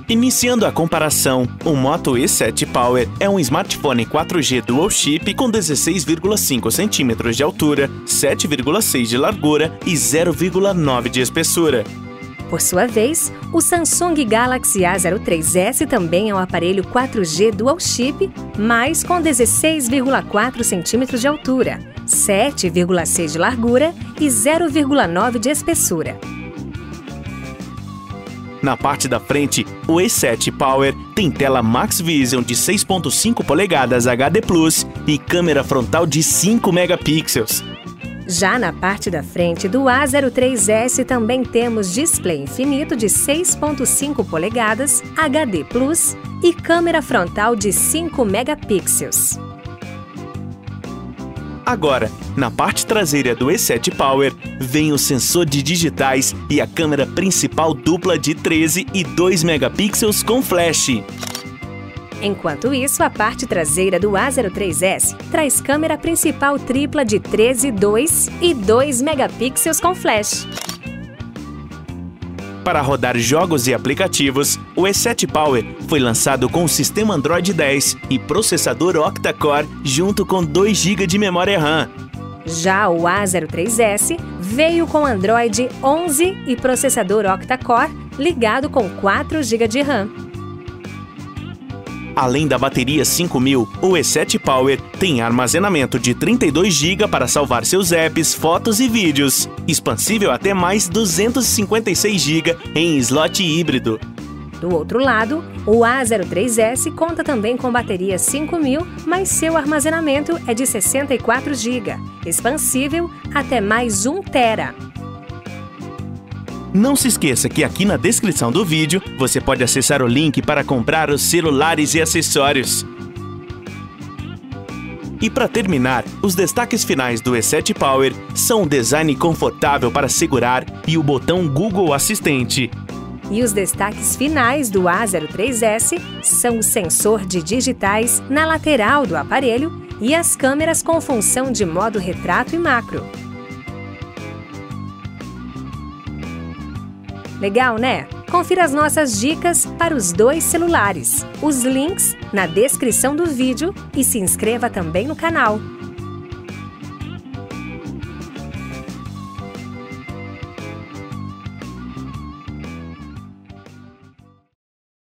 Iniciando a comparação, o Moto E7 Power é um smartphone 4G Dual Chip com 16,5 cm de altura, 7,6 de largura e 0,9 de espessura. Por sua vez, o Samsung Galaxy A03s também é um aparelho 4G Dual Chip, mas com 16,4 cm de altura, 7,6 de largura e 0,9 de espessura. Na parte da frente, o E7 Power tem tela Max Vision de 6,5 polegadas HD Plus e câmera frontal de 5 megapixels. Já na parte da frente do A03s também temos display infinito de 6,5 polegadas, HD Plus e câmera frontal de 5 megapixels. Agora, na parte traseira do E7 Power, vem o sensor de digitais e a câmera principal dupla de 13 e 2 megapixels com flash. Enquanto isso, a parte traseira do A03s traz câmera principal tripla de 13, 2 e 2 megapixels com flash. Para rodar jogos e aplicativos, o E7 Power foi lançado com o sistema Android 10 e processador octa-core junto com 2 GB de memória RAM. Já o A03s veio com Android 11 e processador octa-core ligado com 4 GB de RAM. Além da bateria 5000, o E7 Power tem armazenamento de 32 GB para salvar seus apps, fotos e vídeos, expansível até mais 256 GB em slot híbrido. Do outro lado, o A03s conta também com bateria 5000, mas seu armazenamento é de 64 GB, expansível até mais 1 TB. Não se esqueça que aqui na descrição do vídeo você pode acessar o link para comprar os celulares e acessórios. E para terminar, os destaques finais do E7 Power são um design confortável para segurar e o botão Google Assistente. E os destaques finais do A03s são o sensor de digitais na lateral do aparelho e as câmeras com função de modo retrato e macro. Legal, né? Confira as nossas dicas para os 2 celulares. Os links na descrição do vídeo e se inscreva também no canal.